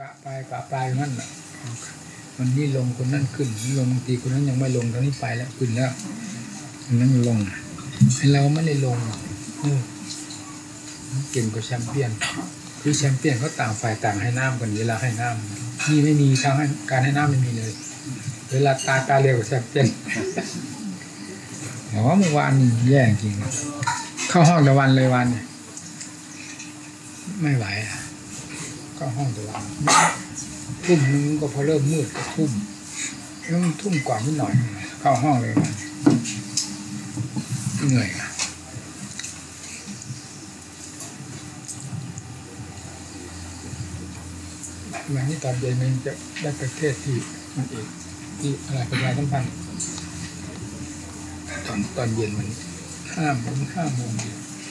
กะปลายนั่นแหละมันนี่ลงคนนั่นขึ้นลงบางทีคนนั้นยังไม่ลงตอนนี้ไปแล้วขึ้นแล้วคนนั้นลงเราไม่ได้ลงเก่งกว่าแชมเปี้ยนคือแชมเปี้ยนเขาต่างฝ่ายต่างให้น้ำกันเวลาให้น้ำนี่ไม่มีทางการให้น้ำไม่มีเลยเวลาตาเร็วกว่าแชมเปี้ยนแต่ว่าเมื่อวานแย่จริงเข้าห้องตะวันเลยวันเนี่ยไม่ไหวเข้าห้องตะวันทุ่มนึงก็พอเริ่มมืดก็ทุ่มกว่านิดหน่อยเข้าห้องเลยวันเหนื่อยวันนี้ตอนเย็นมันจะได้ไปเทศที่มันเองที่อะไรประชาสัมพันธ์ตอนเย็นมัน5 โมง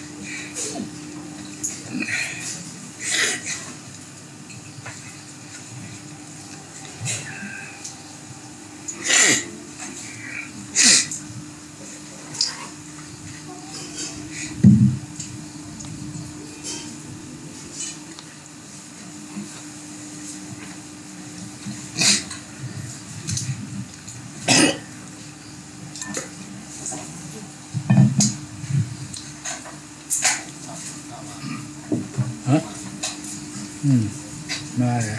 มาเลย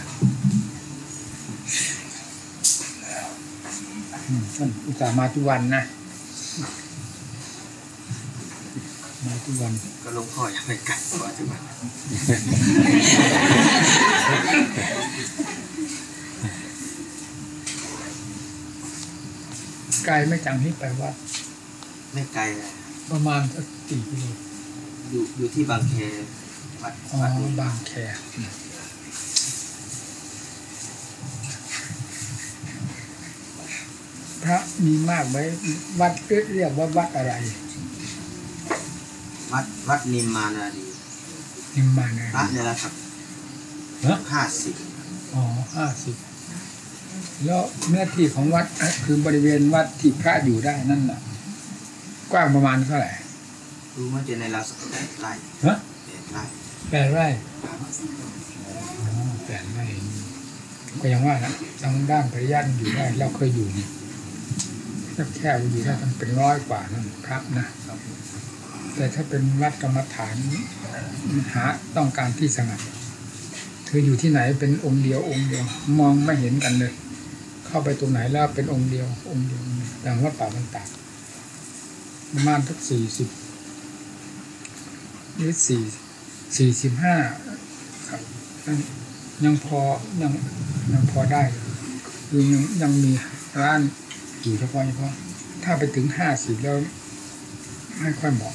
ท่านอุตส่าห์มาทุกวันนะมาทุกวันก็ลงพ่อยังไม่กัดกว่าทุกวันไกลไม่จังที่ไปวัดไม่ไกลเลยประมาณสัก4 กิโลอยู่ที่บางแควัดบางแคพระมีมากไหมวัดเรียกว่าวัดอะไรวัดนิมมานาดีพระเนี่ยแหละครับ50 แล้วเนื้อที่ของวัดคือบริเวณวัดที่พระอยู่ได้นั่นน่ะกว้างประมาณเท่าไหร่รู้ว่าจะในราวสัก8 ไร่ 8 ไร่ก็ยังว่านะทางด้านปริยัติอยู่ได้เราเคยอยู่นี่แค่อยู่ได้มันเป็น100 กว่านั่นพระนะแต่ถ้าเป็นวัดกรรมฐานหาต้องการที่สงบเธออยู่ที่ไหนเป็นองค์เดียวมองไม่เห็นกันเลยเข้าไปตรงไหนแล้วเป็นองค์เดียวอย่างวัดป่ามันตากประมาณสัก40 หรือ45ครับยังพอได้คือยังมีร้านอยู่เฉพาะถ้าไปถึง50แล้วไม่ค่อยเหมาะ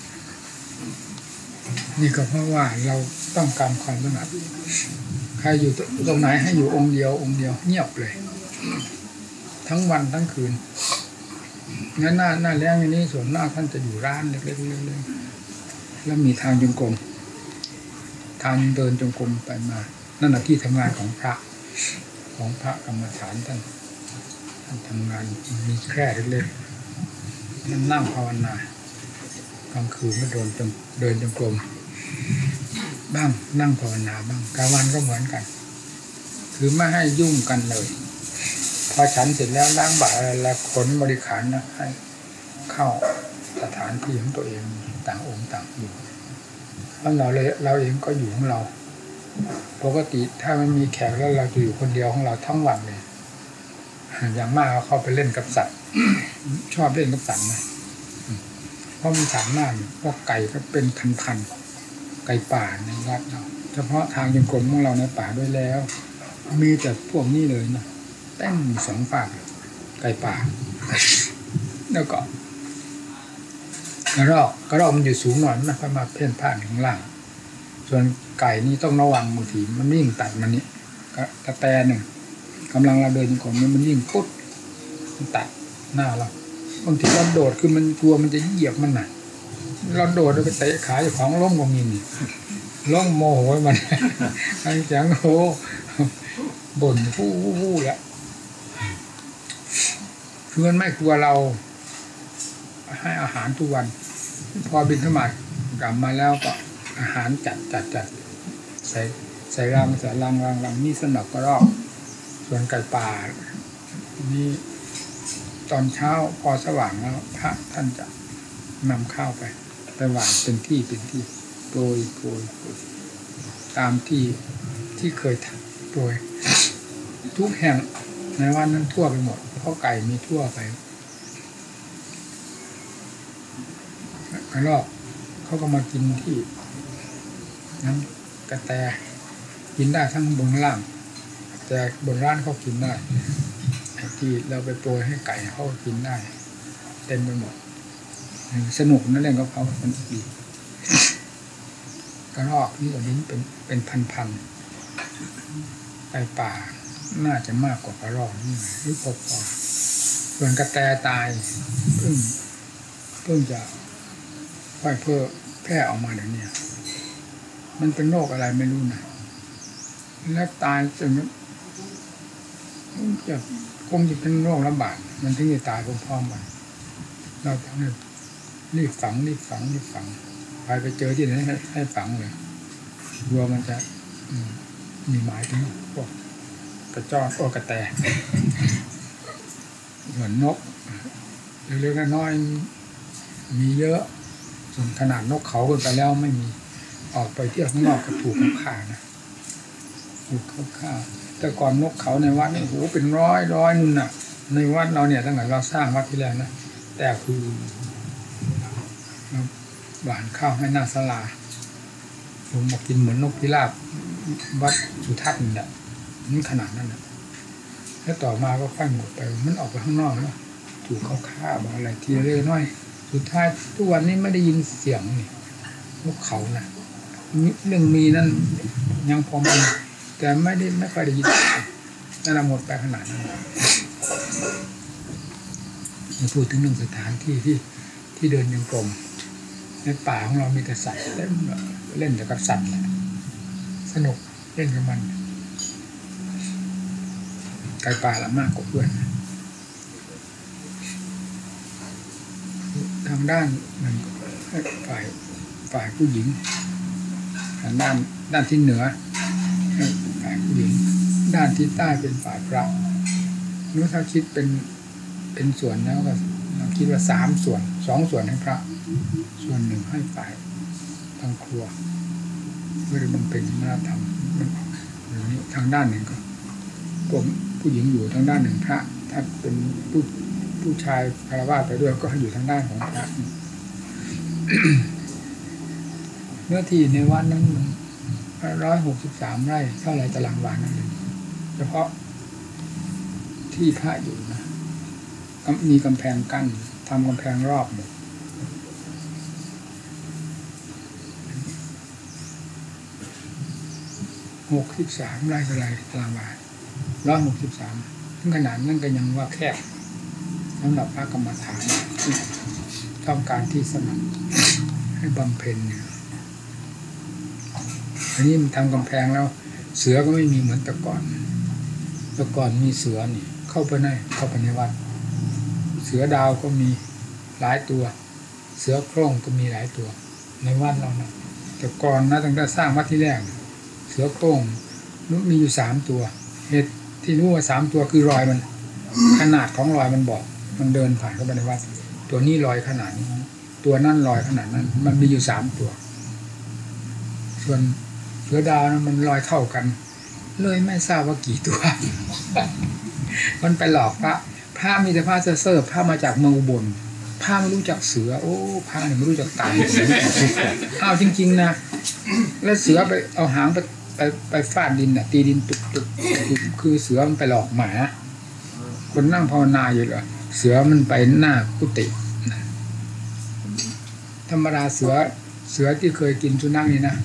นี่ก็เพราะว่าเราต้องการความสงบใครอยู่ตรงไหนให้อยู่องค์เดียวเงียบเลยทั้งวันทั้งคืนงั้นหน้าแล้งอย่างนี้ส่วนมากท่านจะอยู่ร้านเล็กๆแล้วมีทางจงกรมทางเดินจงกรมไปมานั่นแหละที่ทำงานของพระกรรมฐานท่านทำงานมีแคร่เล็กๆนั่นนั่งภาวนากลางคืนก็เดินจงกรมบ้างนั่งภาวนาบ้างกลางวันก็เหมือนกันคือไม่ให้ยุ่งกันเลยพอฉันเสร็จแล้วล้างบาตรแล้วขนบริขารนะให้เข้าสถานที่ของตัวเองต่างองค์ต่างอยู่แล้วเราเองก็อยู่ของเราปกติถ้ามันมีแขกแล้วเราจะอยู่คนเดียวของเราทั้งวันเลยอย่างมากก็เข้าไปเล่นกับสัตว์ชอบเล่นกับสัตว์นะเพราะมันสามารถพวกไก่ก็เป็นพันไก่ป่าในวัดเราเฉพาะทางยังกรมของเราในป่าด้วยแล้วมีแต่พวกนี้เลยนะเต้น2 ฝากไก่ป่าแล้วก็กระรอกมันอยู่สูงหน่อยไม่ค่อยมาเพ่นพ่านข้างล่างส่วนไก่นี่ต้องระวังบางทีมันวิ่งตัดมันนี่กระแตหนึ่งกำลังเราเดินของมันวิ่งปุ๊บมันตัดหน้าเราบางทีเราโดดคือมันกลัวมันจะเหยียบมันน่ะเราโดดไปเตะขาของล้มก็มีนี่ล้มโมโหมันไอ้จังโหบ่นฟู่แหละคือมันไม่กลัวเราให้อาหารทุกวันพอบิณฑบาตกลับมาแล้วก็อาหารจัดใใส่รังนี่สนับกระรอกส่วนไก่ป่านี่ตอนเช้าพอสว่างแล้วพระท่านจะนำข้าวไปหว่านเป็นที่โปรยตามที่เคยโปรยทุกแห่งในวันนั้นทั่วไปหมดเพราะไก่มีทั่วไปกระรอกเขาก็มากินที่น้ำกระแตกินได้ทั้งบนล่างแต่บนร้านเขากินได้ที่เราไปโปรยให้ไก่เขากินได้เต็มไปหมดสนุกนั่นเรื่องกับเขามันดีกระรอกนี่ตัวนี้เป็นพันไก่ป่าน่าจะมากกว่ากระรอกนี่หรือพอส่วนกระแตตายเพิ่งจะค่อยแพร่ออกมาเดี๋ยวนี้มันเป็นโรคอะไรไม่รู้นะแล้วตายจนจะคงจะเป็นโรคระบาดมันถึงจะตายพร้อมๆกันเราต้องรีบฝังไปเจอที่ไหนให้ฝังเลยกลัวมันจะมีหมายถึงพวกกระจอกกระแตเหมือนนกเล็กๆน้อยๆมีเยอะส่วนขนาดนกเขาขึ้นไปแล้วไม่มีออกไปเที่ยวข้างนอกก็ถูกเขาฆ่านะถูกเขาฆ่าแต่ก่อนนกเขาในวัดนี่โหเป็นร้อยนู่นน่ะในวัดเราเนี่ยตั้งแต่เราสร้างวัดที่แล้วนะแต่คือหวานข้าวให้หน้าศาลาลงมากินเหมือนนกพิราบวัดสุทัศน์นี่แหละนี่ขนาดนั้นนะแล้วต่อมาก็ค่อยหมดไปมันออกไปข้างนอกแล้วถูกเขาฆ่าอะไรทีเล็กน้อยสุดท้ายทุกวันนี้ไม่ได้ยินเสียงนี่นกเขานะเรื่องมีนั่นยังพอมีแต่ไม่ค่อยได้ยินนั่นหมดไปขนาดนั้นมาพูดถึงเรื่องสถานที่ที่เดินยังกรมในป่าของเรามีแต่สัตว์เล่นแต่กับสัตว์แหละสนุกเล่นกับมันไก่ป่าละมากกว่าเพื่อนทางด้านมันฝ่ายผู้หญิงทางด้านที่เหนือฝ่ายผู้หญิงด้านที่ใต้เป็นฝ่ายพระนู้ถ้าคิดเป็นส่วนแล้วก็เราคิดว่า3 ส่วน2 ส่วนให้พระส่วน1ให้ฝ่ายทางครัวเพื่อมันเป็นวัฒนธรรมอย่างนี้ทางด้านหนึ่งก็พวกผู้หญิงอยู่ทางด้านหนึ่งพระถ้าเป็นผู้ชายคารวะไปด้วยก็ให้อยู่ทางด้านของพระ เนื้อที่ในวัดนั้น163 ไร่เท่าไรตารางวานั่นเองเฉพาะที่พระอยู่นะมีกำแพงกั้นทำกำแพงรอบหมด63 ไร่เท่าไรตารางวา163ถึงขนาดนั้นก็ยังว่าแคบสำหรับพระกรรมฐานที่ต้องการที่สนับให้บำเพ็ญเนี่ยอันนี้มันทำกำแพงแล้วเสือก็ไม่มีเหมือนแต่ก่อนมีเสือนี่เข้าไปในวัดเสือดาวก็มีหลายตัวเสือโคร่งก็มีหลายตัวในวัดเรานะแต่ก่อนนะตั้งแต่สร้างวัดที่แรกเสือโคร่งนู้นมีอยู่3 ตัวเหตุที่รู้ว่า3 ตัวคือรอยมันขนาดของรอยมันบอกมันเดินผ่านเข้าไปในวัดตัวนี้รอยขนาดนี้ตัวนั่นรอยขนาดนั้นมันมีอยู่3 ตัวส่วนเสือดาวนะมันรอยเท่ากันเลยไม่ทราบว่ากี่ตัว มันไปหลอกพระมีแต่พระเซ่อพระมาจากเมืองอุบลพระไม่รู้จักเสือโอ้พระเนี่ยไม่รู้จักตายอ้าวจริงๆนะแล้วเสือไปเอาหางไปฟาดดินน่ะตีดินตุกคือเสือมันไปหลอกหมาคนนั่งภาวนาอยู่เหรอเสือมันไปหน้ากุฏิธรรมดาเสือที่เคยกินสุนัขนี่นะ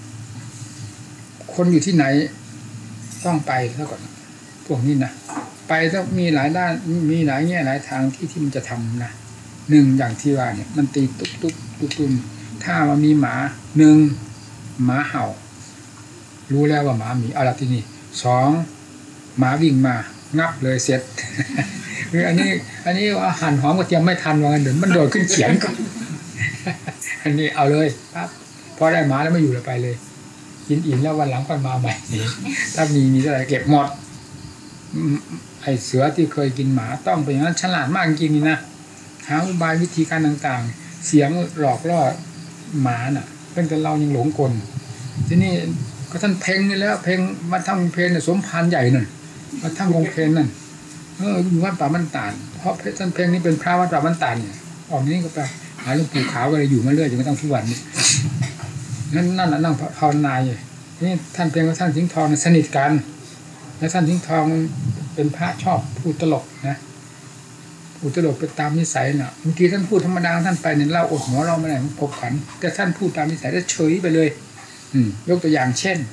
คนอยู่ที่ไหนต้องไปเท่ากับพวกนี้นะไปต้องมีหลายด้านมีหลายแง่หลายทางที่มันจะทำนะ1อย่างที่ว่าเนี่ยมันตีตุ้มถ้ามันมีหมา1หมาเห่ารู้แล้วว่าหมามีอะไรที่นี่2หมาวิ่งมางับเลยเสร็จคืออันนี้ว่าหั่นหอมกระเทียมไม่ทันว่างั้นเดี๋ยวมันโดดขึ้นเขียงก่อนอันนี้เอาเลยปั๊บพอได้หมาแล้วไม่อยู่เลยไปเลยกินอิ่มแล้ววันหลังค่อยมาใหม่ถ้ามีอะไรเก็บหมดไอเสือที่เคยกินหมาต้องเป็นอย่างนั้นฉลาดมากจริงๆนะหาอุบายวิธีการต่างๆเสียงหลอกล่อหมาน่ะเป็นแต่เรายังหลงกลที่นี่ก็ท่านเพ่งนี่แล้วเพ่งมาทำเพลนสมภารใหญ่นั่นมาทำวงเพลนนั่นอยู่วัดป่ามันตาดเพราะท่านเพ่งนี่เป็นพระวัดป่ามันตาดเนี่ยออกนี้ก็ไปหาหลวงปู่ขาวก็เลยอยู่มาเรื่อยจนกระทั่งทุกวันนี้นั่นนั่งภาวนาอยู่นี่ท่านเพ่งกับท่านสิงห์ทองสนิทกันและท่านสิงห์ทองเป็นพระชอบพูดตลกนะพูดตลกไปตามนิสัยน่ะบางทีท่านพูดธรรมดาท่านไปเนี่ยเราอดหัวเราไม่ได้พบขันแต่ท่านพูดตามนิสัยแล้วเฉยไปเลยยกตัวอย่างเช่น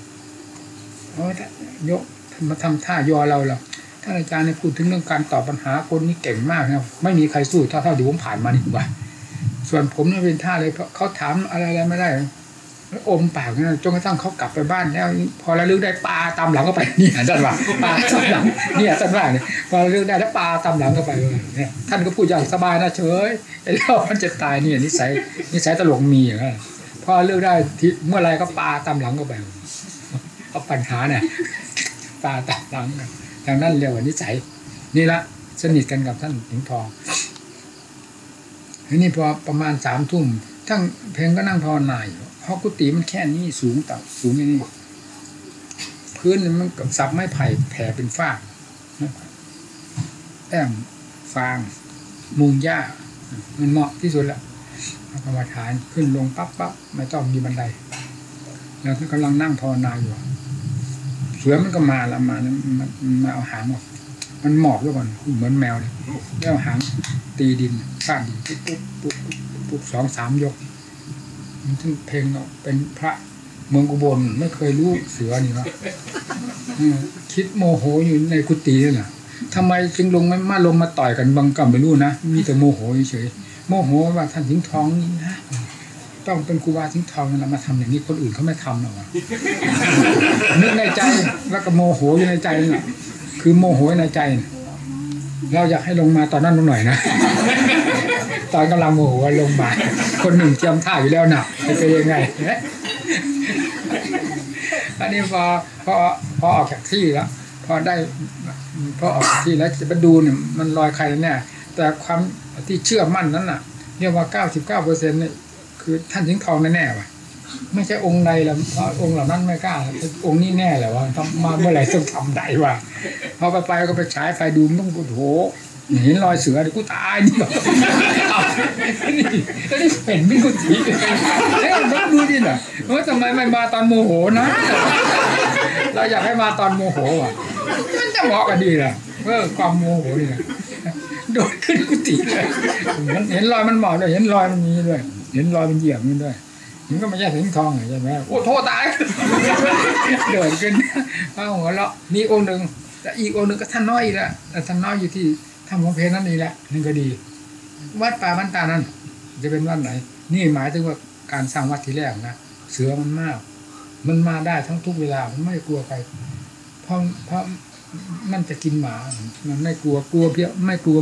ยกมาทำท่ายอเราท่านอาจารย์เนี่ยพูดถึงเรื่องการตอบปัญหาคนนี่เก่งมากนะไม่มีใครสู้เท่าที่ผมผ่านมานี่ว่าส่วนผมเนี่ยเป็นท่าเลยเพราะเขาถามอะไรไม่ได้อมปากนะจนกระทั่งเขากลับไปบ้านแล้วพอระลึกได้ปลาตามหลังเข้าไปนี่ท่านว่าปลาตามหลังเนี่ยท่านว่าเนี่ยพอระลึกได้แล้วปลาตามหลังเข้าไปเนี่ยท่านก็พูดอย่างสบายนะเฉยไอ้เรามันจะตายนี่นิสัยตลกมีอย่างนั้นพอเลือกได้เมื่อไรก็ปลาตามหลังเข้าไปเอาปัญหาเนี่ยปลาตามหลังทางนั้นเรียกว่านิสัยนี่ละสนิทกันกับท่านสิงห์ทองทีนี้พอประมาณ3 ทุ่มทั้งเพลงก็นั่งภาวนาอยู่เพราะกุฏิมันแค่นี้สูงต่ำสูงอย่างนี้พื้นมันกับซับไม้ไผ่แผ่เป็นฝ้าแต้มฟางมุงหญ้ามันเหมาะที่สุดละกรรมฐานขึ้นลงปั๊บไม่ต้องมีบันไดแล้วท่านกำลังนั่งภาวนาอยู่เสือมันก็มาแล้วมาเอาหางออกมันหมอบด้วยก่อนเหมือนแมวเลยแล้วหางตีดินฟาดดินปุ๊บ2-3 ยกมันถึงเพลงเป็นพระเมืองอุบลไม่เคยรู้เสือนี่วะคิดโมโหอยู่ในกุฏินี่แหละทำไมจึงลงมาต่อยกันบางกรรมไม่รู้นะมีแต่โมโหเฉยโมโหว่าท่านสิงห์ทองนี่นะต้องเป็นครูบาสิงห์ทองนะมาทำอย่างนี้คนอื่นเขาไม่ทำหรอกนึกในใจแล้วก็โมโหอยู่ในใจนี่คือโมโหในใจเราอยากให้ลงมาตอนนั้นหน่อยนะตอนกำลังโมโหลงมาคนหนึ่งเตรียมท่าอยู่แล้วนะจะเป็นยังไงอันนี้พอออกจากที่แล้วพอออกจากที่แล้วจะไปดูเนี่ยมันลอยใครแน่แต่ความที่เชื่อมั่นนั้นน่ะเรียกว่า 99% เนี่ยคือท่านสิงห์ทองแน่ๆว่ะไม่ใช่องค์ใดแล้วองค์เหล่านั้นไม่กล้าองค์นี้แน่แหละว่ามาเมื่อไหร่ต้องทำได้ว่ะพอไปก็ไปฉายไฟดูมันต้องโอ้โหเห็นรอยเสือกูตายนี่นี่เห็นเป็นกุฏิแล้วต้องดูดิน่ะว่าทำไมไม่มาตอนโมโหนะเราอยากให้มาตอนโมโหอ่ะมันจะเหมาะกันดีล่ะความโมโหนี่นะโดดขึ้นกุฏิเลยมันเห็นรอยมันหมอบด้วยเห็นรอยมันมีด้วยเห็นรอยมันเหยียบนี่ด้วยมันก็ไม่ใช่สิงห์ทองใช่ไหมโอ้โทษตายเดินขึ้นเอาหัวเราะมีองค์หนึ่งแต่อีกองค์หนึ่งก็ท่านน้อยอีกแล้วท่านน้อยอยู่ที่ทำของเพลนั่นนี่แหละนี่ก็ดีวัดป่าบ้านตานั้นจะเป็นวัดไหนนี่หมายถึงว่าการสร้างวัดทีแรกนะเสือมันมากมันมาได้ทั้งทุกเวลามันไม่กลัวใครเพราะมันจะกินหมามันไม่กลัวเพี้ยไม่กลัว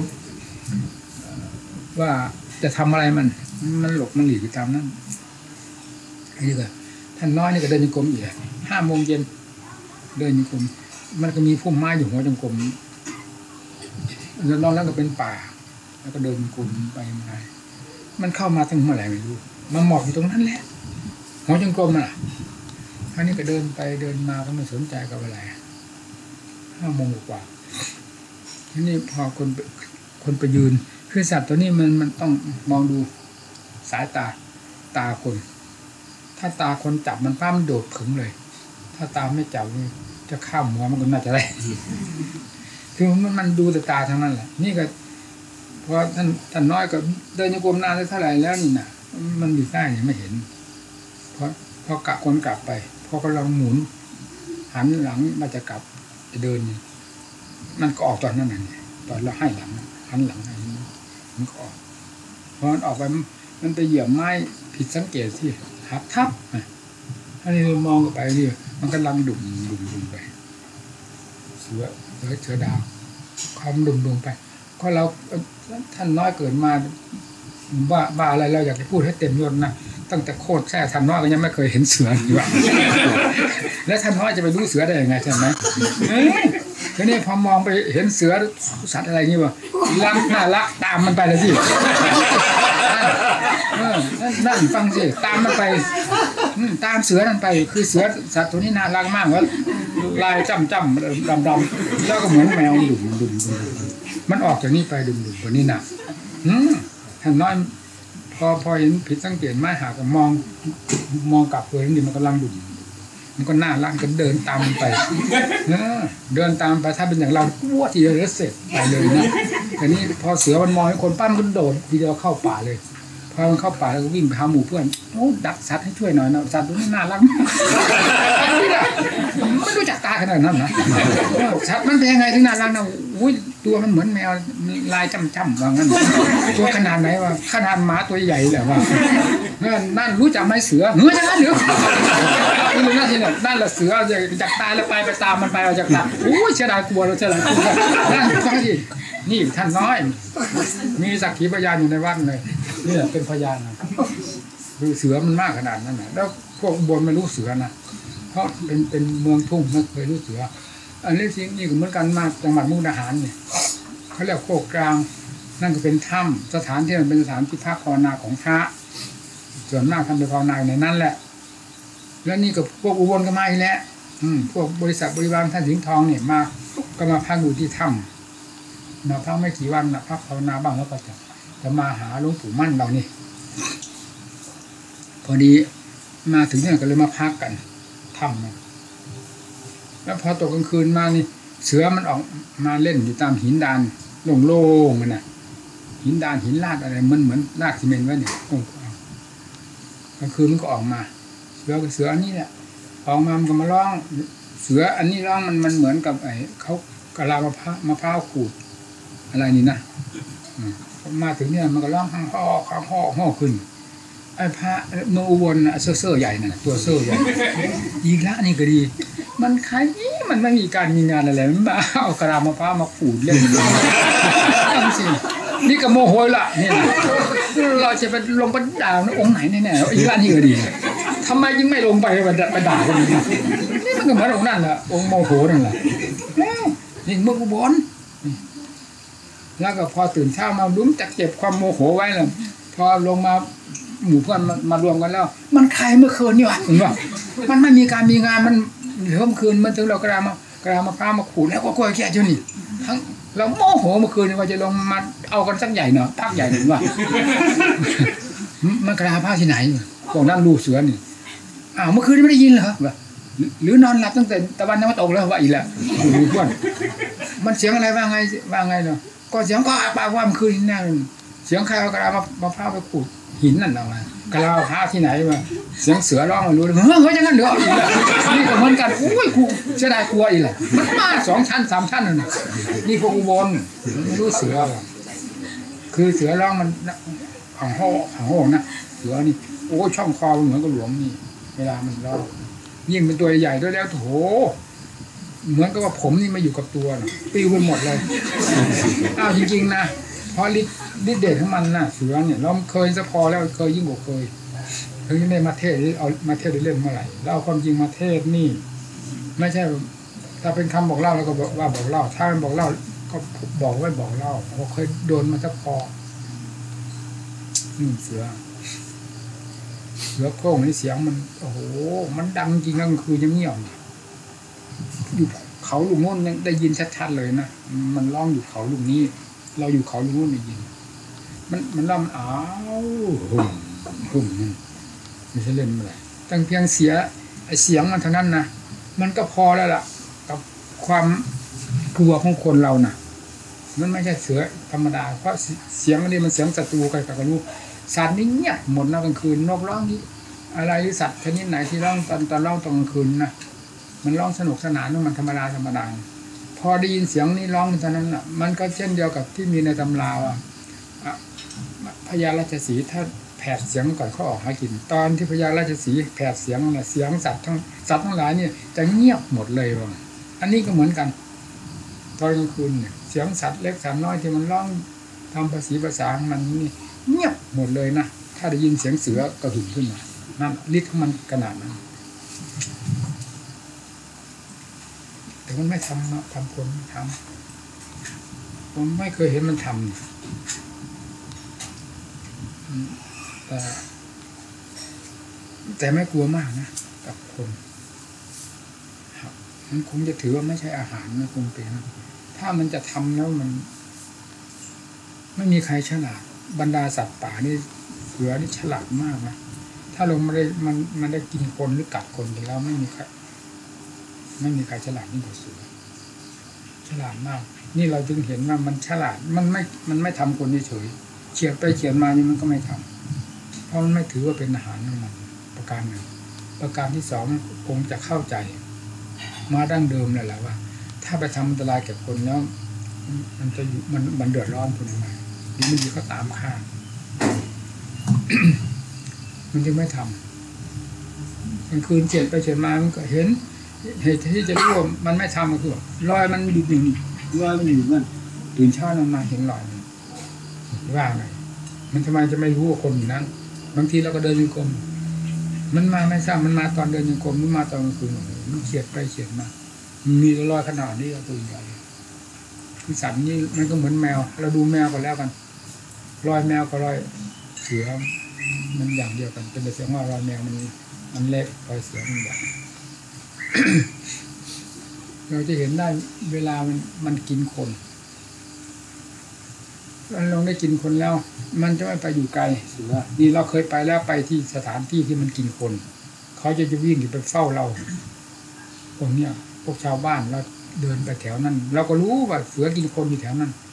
ว่าจะทำอะไรมันหลบมันหลีกตามนั้นนี่ก็ท่านน้อยนี่ก็เดินจงกรมอีก5 โมงเย็นเดินจงกรมมันก็มีพุ่มไม้อยู่หัวจงกรมแล้วนอกแล้วก็เป็นป่าแล้วก็เดินจงกรมไปมามันเข้ามาตั้งเมื่อไหร่ไม่รู้มาหมอบอยู่ตรงนั้นแหละหัวจงกรมอ่ะคราวนี้ก็เดินไปเดินมาก็ไม่สนใจกับอะไร5 โมงกว่าทีนี้พอคนไปยืนคือสัตว์ตัวนี้มันต้องมองดูสายตาคนถ้าตาคนจับมันป้ามันโดดผึ่งเลยถ้าตาไม่จับนี่จะข้ามหัวมันก็น่าจะได้คือมันดูแต่ตาทั้งนั้นแหละนี่ก็เพราะท่านน้อยก็เดินโยกมนานได้เท่าไหร่แล้วนี่น่ะมันอยู่ใต้ยังไม่เห็นพอกะคนกลับไปพอกำลังหมุนหันหลังมาจะกลับจะเดินมันก็ออกตอนนั้นน่ะตอนเราให้หลังหันหลังมันก็ออกพอมันออกไปมันไปเหยียบไม้ผิดสังเกตที่ทับอันนี้มองไปนี่มันกำลังดุ่มไปเสือดาวความดุ่มไปก็เราท่านน้อยเกิดมาว่าอะไรเราอยากจะพูดให้เต็มยศนะตั้งแต่โคตรแท้ท่านน้อยก็ยังไม่เคยเห็นเสืออยู่ว่าแล้วท่านน้อยจะไปรู้เสือได้ยังไงใช่ไหมทีนี้พอมองไปเห็นเสือสัตว์อะไรนี่วะรักน่ารักตามมันไปเลยสินั่นฟังสิตามมันไปตามเสือนั่นไปคือเสือสัตว์ตัวนี้น่ารักมากว่าลายจ้ำดำแล้วก็เหมือนแมวดุมันออกจากนี่ไปดุกว่านี้นะท่านน้อยพอเห็นผิดสังเกตไม่หากมองกลับเลยนี่มันกำลังดุมันก็น่ารักก็เดินตามไปเดินตามไปถ้าเป็นอย่างเราวัวทีเดียวเสร็จไปเลยนะแต่นี่พอเสือมันมองให้คนปั้มก็โดดทีเดียวเข้าป่าเลยพอมันเข้าป่าแล้วก็วิ่งไปหาหมู่เพื่อนโอ้ดักสัตว์ให้ช่วยหน่อยนะสัตว์ตัวนี้น่ารักไม่รู้จักตาขนาดนั้นนะสัตว์มันเป็นยังไงถึงน่ารักนะอุ้ยตัวมันเหมือนแมวลายจ้ำว่างั้นตัวขนาดไหนวะขนาดหมาตัวใหญ่แหละว่านั่นรู้จักไหมเสือใช่ไหมเสือนี่รู้หน้าที่เนี่ยนั่นแหละเสือจากตายแล้วไปตามมันไปเอาจากตาโอ้ยเสียดายกลัวเราเสียดายกลัวนั่นฟังดินี่ท่านน้อยมีสักขีพยานอยู่ในวัดเลยนี่เป็นพยานนะคือเสือมันมากขนาดนั้นนะแล้วพวกบนไม่รู้เสือนะเพราะเป็นเมืองทุ่งไม่เคยรู้เสืออันนี้สิ่งนี้ก็เหมือนกันมาจังหวัดมุกดาหารเนี่ยเขาเรียกโคกกลางนั่นก็เป็นถ้ำสถานที่มันเป็นสถานที่พักภาวนาของพระส่วนมากทำไปภาวนาในนั้นแหละแล้วนี่กับพวกอุบลก็มาอีกแล้วพวกบริษัทบริวารท่านสิงห์ทองเนี่ยมาก็มาพักอยู่ที่ถ้ำมาพักไม่กี่วันนะพักภาวนาบ้างแล้วก็จะมาหาหลวงปู่มั่นเรานี่พอดีมาถึงเนี่ยก็เลยมาพักกันถ้ำนะแล้วพอตกกลางคืนมานี่เสือมันออกมาเล่นอยู่ตามหินดานโล่งๆมันน่ะหินดานหินลาดอะไรมันเหมือนลาดซีเมนต์ไว้เนี่ยกลางคืนมันก็ออกมาเสืออันนี้แหละออกมามันก็มาร้องเสืออันนี้ร้องมันเหมือนกับไอ้เขากะลามะพร้าวขูดอะไรนี่นะมาถึงเนี่ยมันก็ร้องข้างห่อขึ้นไอ้พระเมืองอุบลเซ่อใหญ่น่ะตัวเซ่อใหญ่อีกแล้วนี่ก็ดีมันใครนี่มันไม่มีการมีงานอะไรมันมาเอากะลามะพร้าวมาขูดเล่นสินี่ก็โมโหละนี่นะเราจะไปลงไปด่าองค์ไหนแน่ๆอีกแล้วนี่ก็ดีทำไมยิ่งไม่ลงไปด่าคนนี้นี่มันก็เหมือนองค์นั่นแหละองค์โมโหนั่นแหละนี่เมืองอุบลแล้วก็พอตื่นเช้ามาลุ้มจักเก็บความโมโหไว้แล้วพอลงมาหมู่เพื่อนมารวมกันแล้วมันใครเมื่อคืนนี่วะเห็นป่ะมันไม่มีการมีงานมันเริ่มคืนมันถึงเรากระดามะพร้าวมาขูดแล้วก็กล้วยแค่เจ้านี่ทั้งเราโมโหเมื่อคืนว่าจะลงมาเอากันสักใหญ่เนาะพักใหญ่หนึ่งว่ะมันกระดามะพร้าวที่ไหนพวกนั้นลูกเสือนี่เมื่อคืนไม่ได้ยินเหรอหรือนอนหลับตั้งแต่ตะวันยังไม่ตกแล้วว่าอีกแล้วหมู่เพื่อนมันเสียงอะไรว่าไงเนาะก็เสียงก็ปากว่ามันคือนั่นเสียงใครเอากระดามะพร้าวไปขูดหินนั่นเอาไงกระดามะพร้าวที่ไหนวะเสียงเสือร้องมารู้เลยเฮ้ยอย่างนั้นเดี๋ยวอีกแล้วนี่ก็เหมือนกันโอ้ยกูเสียดายกลัวอีกแหละมันมา2 ชั้น 3 ชั้นน่ะนี่พวกอุบลไม่รู้เสือคือเสือร้องมันของห้องนะเสือนี่โอ้ช่องคอเหมือนกับหลวงนี่เวลามันร้องยิ่งเป็นตัวใหญ่ด้วยแล้วโถเหมือนกับว่าผมนี่มาอยู่กับตัวปิวไปหมดเลยจริงๆนะเพราะฤทธิ์เดชของมันน่ะเสือเนี่ยเราเคยจะพอแล้วเคยยิ่งกว่าเคยถึงจะได้มาเทศเอามาเทศเล่นเมื่อไหร่แล้วเอาความจริงมาเทศนี่ไม่ใช่ถ้าเป็นคำบอกเล่าแล้วก็ว่าบอกเล่าถ้าเป็นบอกเล่าก็บอกไว้บอกเล่าเพราะเคยโดนมาสักพอเสือโคร่งนี่เสียงมันโอ้โหมันดังจริงก็คือยังเงียบอยู่เขาลุงโน่นยังได้ยินชัดๆเลยนะมันร้องอยู่เขาลุงนี้เราอยู่เขาลุงโน่นได้ยินมันร้องหุ่มไม่ใช่เล่นอะไรตั้งเพียงเสียงมันเท่านั้นนะมันก็พอแล้วล่ะกับความกลัวของคนเรานะมันไม่ใช่เสือธรรมดาเพราะเสียงอันนี้มันเสียงศัตรูใครก็รู้สัตว์นี่เงียบหมดนะกลางคืนนกร้องนี่อะไรสัตว์ชนิดไหนที่ร้องตอนร้องตอนกลางคืนนะมันร้องสนุกสนานมันธรรมดาพอได้ยินเสียงนี้ร้องเท่านั้นแหละมันก็เช่นเดียวกับที่มีในตำราว่าพญาราชสีห์ถ้าแผดเสียงก่อนเขาออกหากินตอนที่พญาราชสีห์แผดเสียงน่ะเสียงสัตว์ทั้งหลายเนี่ยจะเงียบหมดเลยว่ะอันนี้ก็เหมือนกันตอนกลางคืนเนี่ยเสียงสัตว์เล็กสัตว์น้อยที่มันร้องทำภาษีภาษามันนี่เงียบหมดเลยนะถ้าได้ยินเสียงเสือกระหึ่มขึ้นมานั่นฤทธิ์ของมันขนาดนั้นแต่มันไม่ทำคนไม่ทำผมไม่เคยเห็นมันทำแต่ไม่กลัวมากนะกับคนมันคงจะถือว่าไม่ใช่อาหารมันคงเป็นถ้ามันจะทำแล้วมันไม่มีใครฉลาดบรรดาสัตว์ป่านี่เสือนี่ฉลาดมากนะถ้าเราไม่ได้มันได้กินคนหรือกัดคนไปแล้วไม่มีใครฉลาดยิ่งกว่าเสือฉลาดมากนี่เราจึงเห็นว่ามันฉลาดมันไม่ทำคนเฉยเฉียดไปเฉียดมานี่มันก็ไม่ทำเพราะมันไม่ถือว่าเป็นอาหารของมันประการหนึ่งประการที่สองคงจะเข้าใจมาดั้งเดิมเลยแหละว่าถ้าไปทำอันตรายแก่คนแล้วมันจะอยู่มันเดือดร้อนคนยังไงนี่มันอยู่ก็ตามฆ่า มันจะไม่ทำกลางคืนเฉียดไปเฉียดมามันก็เห็นเหตุที่จะรู้ว่ามันไม่ทำก็คือรอยมันอยู่นี่รอยมันอยู่นั่นตื่นเช้ามาเห็นรอยว่าไงมันทำไมจะไม่รู้ว่าคนอยู่นั้นบางทีเราก็เดินอยู่กรมมันมาไม่ทราบมันมาตอนเดินอยู่กรมมันมาตอนกลางคืนมันเฉียดไปเฉียดมามีรอยขนาดนี้ตัวใหญ่คือสัตว์นี่มันก็เหมือนแมวเราดูแมวกันแล้วกันรอยแมวกับรอยเสือมันอย่างเดียวกันเป็นแต่เพียงว่ารอยแมวมันเล็กรอยเสือมันใหญ่ เราจะเห็นได้เวลามันกินคนมันลองได้กินคนแล้วมันจะไม่ไปอยู่ไกลเสือนี่เราเคยไปแล้วไปที่สถานที่ที่มันกินคนเขาจะวิ่งอยู่ไปเฝ้าเราพวกเนี้ยพวกชาวบ้านเราเดินไปแถวนั้นเราก็รู้ว่าเสือกินคนอยู่แถวนั้น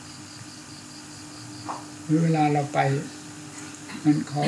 เวลาเราไปมันเขา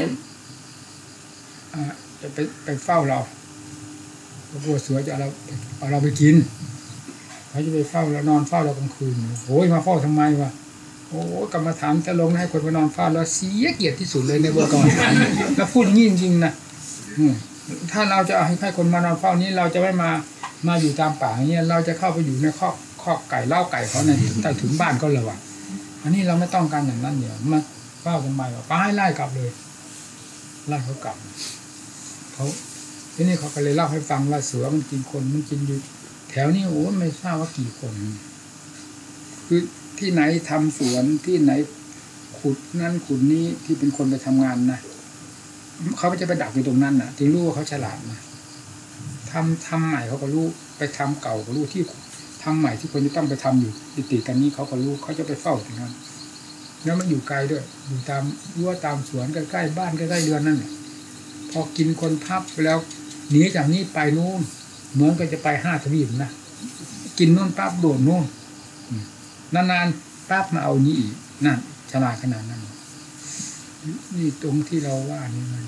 จะไปเฝ้าเรากลัวเสือจะเอาเราไปกินเขาจะไปเฝ้าเรานอนเฝ้าเรากลางคืนโอ้ยมาเฝ้าทำไมวะโอ้กรรมฐานจะลงให้คนมานอนเฝ้าแล้วเสียเกียรติที่สุดเลยในบทกรรมฐานแล้วพูดงี้จริงๆนะถ้าเราจะให้คนมานอนเฝ้านี้เราจะไม่มาอยู่ตามป่าอย่างเงี้ยเราจะเข้าไปอยู่ในคอกไก่เล้าไก่เขาในใต้ถุนบ้านก็เลยว่ะอันนี้เราไม่ต้องการอย่างนั้นเนี่ยมาเฝ้าทำไมวะป้าให้ไล่กลับเลยไล่เขากลับเขาทีนี้เขาก็เลยเล่าให้ฟังว่าเสือมันกินคนมันกินอยู่แถวนี้โอ้ไม่ทราบว่ากี่คนคือที่ไหนทำสวนที่ไหนขุดนั่นขุดนี้ที่เป็นคนไปทำงานนะเขาจะไปดักอยู่ตรงนั้นนะถึงรู้ว่าเขาฉลาดนะทำใหม่เขาก็รู้ไปทำเก่าก็รู้ที่ทำใหม่ที่คนจะต้องไปทำอยู่ติดกันนี้เขาก็รู้เขาจะไปเฝ้าตรงนั้นแล้วมันอยู่ไกลด้วยอยู่ตามรั้วตามสวนใกล้ๆบ้านใกล้ๆเรือนนั่นพอกินคนพับไปแล้วหนีจากนี้ไปนู่นเหมือนก็จะไป5 ทวีปนะกินนู่นปั๊บโดดนู่นนานๆปั๊บมาเอานี้อีกนั่นฉลาดขนาดนั้นนี่ตรงที่เราว่านี่มัน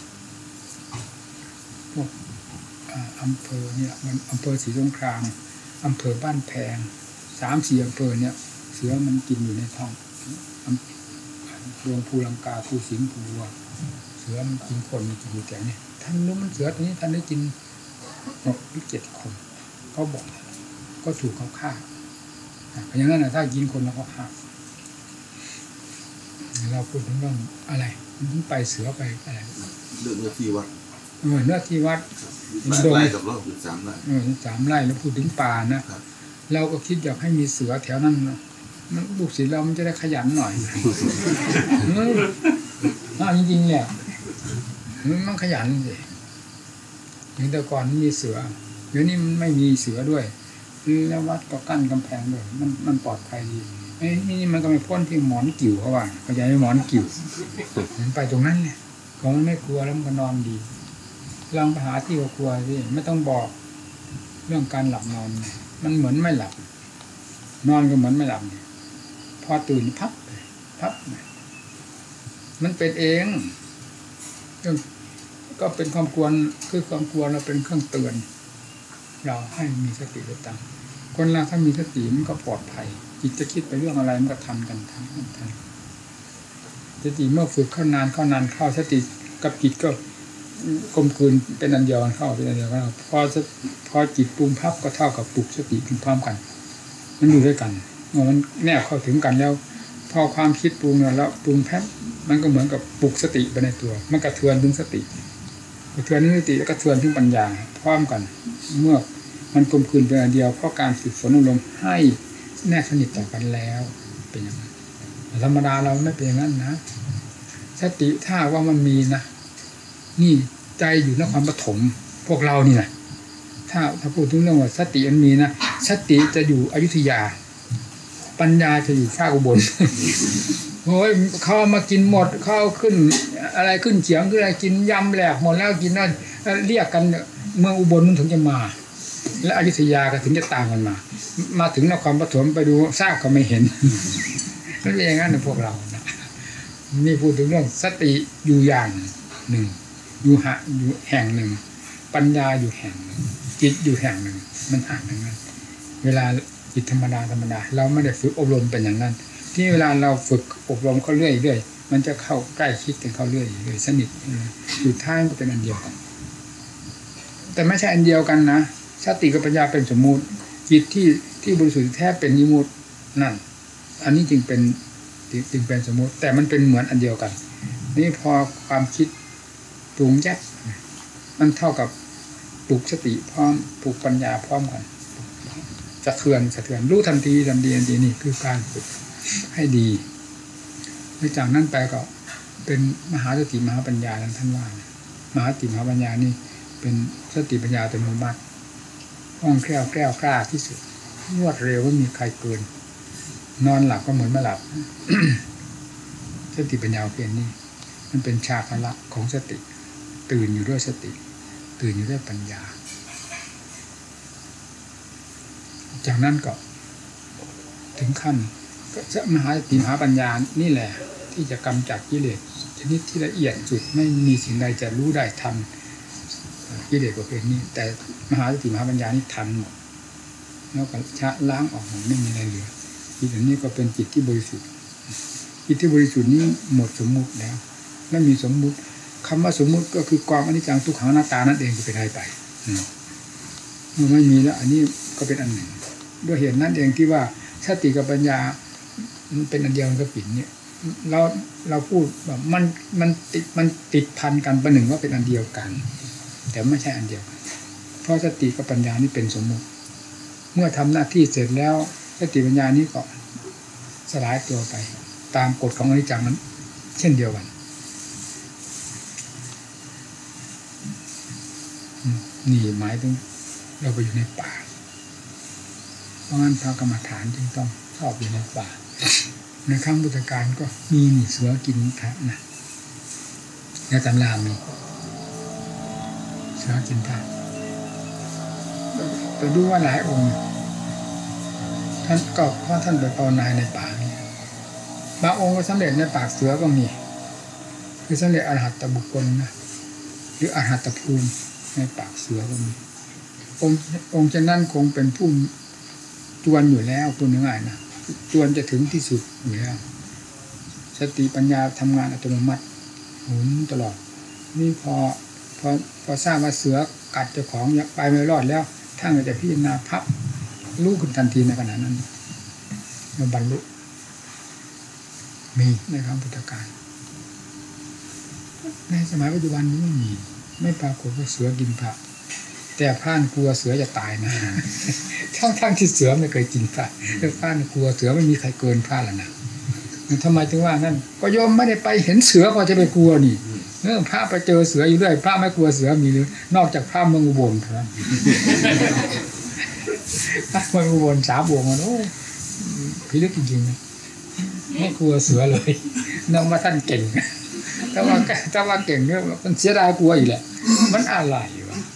พวกอำเภอเนี่ยมันอำเภอศรีสงครามอำเภอบ้านแพง3-4อำเภอเนี่ยเสือมันกินอยู่ในท้องรวงภูลังกาภูสิงห์ภูวัวเสือมันกินคนมันกินอยู่แถวนี้ท่านรู้มันเสือตัวนี้ท่านได้กิน6 หรือ 7 คนเขาบอกก็ถูกเขาฆ่าอย่างนั้นนะถ้ากินคนแล้วเขาฆ่าเราพูดถึงเรื่องอะไรมันไปเสือไปอะไรเรื่องเนื้อที่วัดเนื้อที่วัดไร่กับรอบ3 ไร่ 3 ไร่แล้วพูดถึงป่านะเราก็คิดอยากให้มีเสือแถวนั้นมันลูกศิษย์เรามันจะได้ขยันหน่อยจริงๆเนี่ยมันขยันสิอย่างแต่ก่อนมีเสือเดี๋ยวนี้มันไม่มีเสือด้วยแล้ววัดก็กั้นกำแพงด้วยมันปลอดภัยดีนี่มันก็ไม่พ้นที่หมอนกิ่วเขาว่าเขาจะให้หมอนกิ่วมันไปตรงนั้นเนี่ยของมันไม่กลัวแล้วมันก็นอนดีลองไปหาที่กลัวสิไม่ต้องบอกเรื่องการหลับนอนมันเหมือนไม่หลับนอนก็เหมือนไม่หลับพอตื่นพับมันเป็นเองก็เป็นความกลัวคือความกลัวเราเป็นเครื่องเตือนเราให้มีสติตั้งคนเราถ้ามีสติมันก็ปลอดภัยจิตจะคิดไปเรื่องอะไรมันก็ทันสติเมื่อฝึกเข้านานเข้าสติกับจิตก็กลมกลืนเป็นอันเดียวกันเข้าเป็นอันเดียวกันพอจิตปรุงพับก็เท่ากับปลุกสติพร้อมกันมันอยู่ด้วยกันมันแนบเข้าถึงกันแล้วพอความคิดปรุงแล้วปรุงแพบมันก็เหมือนกับปลุกสติไปในตัวมันกระเทือนถึงสติกระเทือนถึงสติแล้วกระเทือนถึงปัญญาพร้อมกันเมื่อมันกลมกลืนเป็นอันเดียวเพราะการฝึกฝนอบรมให้แนบสนิทต่อกันแล้วเป็นอย่างนั้นธรรมดาเราไม่เป็นอย่างนั้นนะสติถ้าว่ามันมีนะนี่ใจอยู่นครปฐมพวกเรานี่นะถ้าพูดถึงเรื่องว่าสติมันมีนะสติจะอยู่อยุธยาปัญญาจะอยู่ภาคอุบลโอ้ยเขามากินหมดเขาขึ้นอะไรขึ้นเฉียงขึ้นอะไรกินยำแหลกหมดแล้วกินนั่นเรียกกันเมืองอุบลมันถึงจะมาและอยุธยาก็ถึงจะตามกันมาถึงนครปฐมไปดูซากก็ไม่เห็นนั่นเป็นอย่างนั้นนะพวกเรานะนี่พูดถึงเรื่องสติอยู่อย่างหนึ่งอยู่แห่งหนึ่งปัญญาอยู่แห่งหนึ่งจิตอยู่แห่งหนึ่งมันห่างกันนั้นเวลาจิตธรรมดาเราไม่ได้ฝึกอบรมเป็นอย่างนั้นที่เวลาเราฝึกอบรมเขาเรื่อยมันจะเข้าใกล้ชิดกันเขาเรื่อยสนิทอยู่ท้ายก็เป็นอันเดียวกันแต่ไม่ใช่อันเดียวกันนะสติกับปัญญาเป็นสมมุติจิตที่บริสุทธิ์แท้เป็นนิมุตินั่นอันนี้จึงเป็นสมมุติแต่มันเป็นเหมือนอันเดียวกันนี่พอความคิดปรุงแยกมันเท่ากับปลุกสติพร้อมปลุกปัญญาพร้อมกันสะเทือนรู้ทันทีนี่คือการฝึกให้ดีจากนั้นไปก็เป็นมหาสติมหาปัญญาท่านว่ามหาสติมหาปัญญานี่เป็นสติปัญญาเป็นมุมัดคล่องแคล่วแกล้วกล้าที่สุดรวดเร็วไม่มีใครเกินนอนหลับก็เหมือนไม่หลับ สติปัญญาเพียงนี้มันเป็นชาคละของสติตื่นอยู่ด้วยสติตื่นอยู่ด้วยปัญญาจากนั้นก็ถึงขั้นมหาสติมหาปัญญานี่แหละที่จะกำจัดกิเลสชนิดที่ละเอียดสุดไม่มีสิ่งใดจะรู้ได้ทันกิเลสประเภทนี้แต่มหาสติมหาปัญญานี่ทันหมดแล้วก็ชะล้างออกหมดไม่มีอะไรเหลือจิตอันนี้ก็เป็นจิตที่บริสุทธิ์จิตที่บริสุทธิ์นี้หมดสมมุติแล้วไม่มีสมมุติคำว่าสมมุติก็คือกองอนิจจังทุกขังอนัตตานั่นเองจะเป็นอะไรไปเมื่อไม่มีแล้วอันนี้ก็เป็นอันหนึ่งด้วยเหตุนั้นเองที่ว่าสติกับปัญญามันเป็นอันเดียวกันกับปิ่นเนี่ยเราพูดแบบมันติดพันกันประหนึ่งว่าเป็นอันเดียวกันแต่ไม่ใช่อันเดียวกันเพราะสติกับปัญญานี่เป็นสมมุติเมื่อทำหน้าที่เสร็จแล้วสติปัญญานี้ก็สลายตัวไปตามกฎของอนิจจังนั้นเช่นเดียวกันนี่หมายถึงเราไปอยู่ในป่าเพราะงั้นพระกรรมฐานจึงต้องชอบอยู่ในป่าในครั้งพุทธกาลก็มีเสือกินพระนะในตำรามีเสือกินพระแต่ดูว่าหลายองค์ท่านก็เพราะท่านไปภาวนาในป่าบางองค์ก็สำเร็จในปากเสือก็มีคือสำเร็จอรหัตบุคคลนะหรืออรหัตภูมิในปากเสือก็มีองค์เช่นนั้นคงเป็นผู้จวนอยู่แล้วพูดง่ายๆนะจวนจะถึงที่สุดอยู่แล้วสติปัญญาทำงานอัตโนมัติหมุนตลอดนี่พอทราบว่าเสือกัดเจ้าของไปไม่รอดแล้วท่านก็จะพิจารณาพับรู้ขึ้นทันทีในขณะนั้นบรรลุมีในครั้งพุทธกาลในสมัยปัจจุบันนี้ไม่ปรากฏว่าเสือกินพระแต่พร่านกลัวเสือจะตายนะทั้งที่เสือไม่เคยกินพระแต่พร่านกลัวเสือไม่มีใครเกินพระแล้วนะทำไมถึงว่านั่นก็โยมไม่ได้ไปเห็นเสือก็จะไปกลัวนี่พระไปเจอเสืออยู่ด้วยพระไม่กลัวเสือมีหรือนอกจากพระเมืองอุบลเท่านั้นพระเมืองอุบล3 วงโอ้พิลึกจริงๆไม่กลัวเสือเลยนั่งมาท่านเก่งถ้าว่าเก่งเนี่ยมันเสียดายกลัวอีกแหละมันอะไรวะ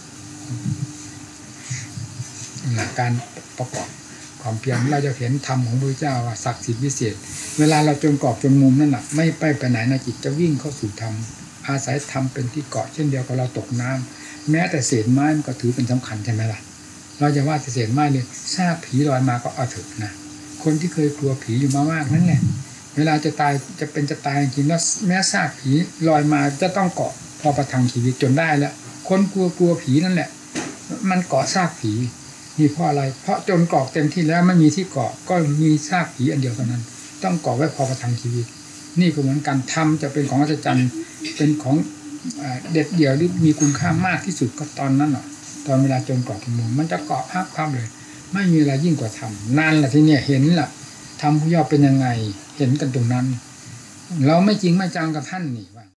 การประกอบความเพียรเราจะเห็นธรรมของพระเจ้าว่าศักดิ์สิทธิ์วิเศษเวลาเราจนกรอบจนมุมนั่นแหละไม่ไปไหนนะจิตจะวิ่งเข้าสู่ธรรมอาศัยธรรมเป็นที่เกาะเช่นเดียวกับเราตกน้ำแม้แต่เศษไม้มันก็ถือเป็นสำคัญใช่ไหมล่ะเราจะว่าเศษไม้เลยซากผีลอยมาก็เอาเถอะนะคนที่เคยกลัวผีอยู่มามากนั่นแหละเวลาจะตายจะตายจริงแล้วแม้ซากผีลอยมาจะต้องเกาะพอประทังชีวิตจนได้แล้วคนกลัวผีนั่นแหละมันเกาะซากผีนี่เพราะอะไรเพราะจนเกาะเต็มที่แล้วไม่มีที่เกาะก็มีซากผีอันเดียวเท่านั้นต้องเกาะไว้พอประทังชีวิตนี่ก็เหมือนกันธรรมจะเป็นของอัศจรรย์เป็นของเด็ดเดี่ยวหรือมีคุณค่ามากที่สุดก็ตอนนั้นตอนเวลาจมกรอบมุมมันจะเกาะภาพความเลยไม่มีอะไรยิ่งกว่าธรรมนั่นแหละที่เนี่ยเห็นล่ะธรรมผู้ย่อเป็นยังไงเห็นกันตรงนั้นเราไม่จริงไม่จังกับท่านนี่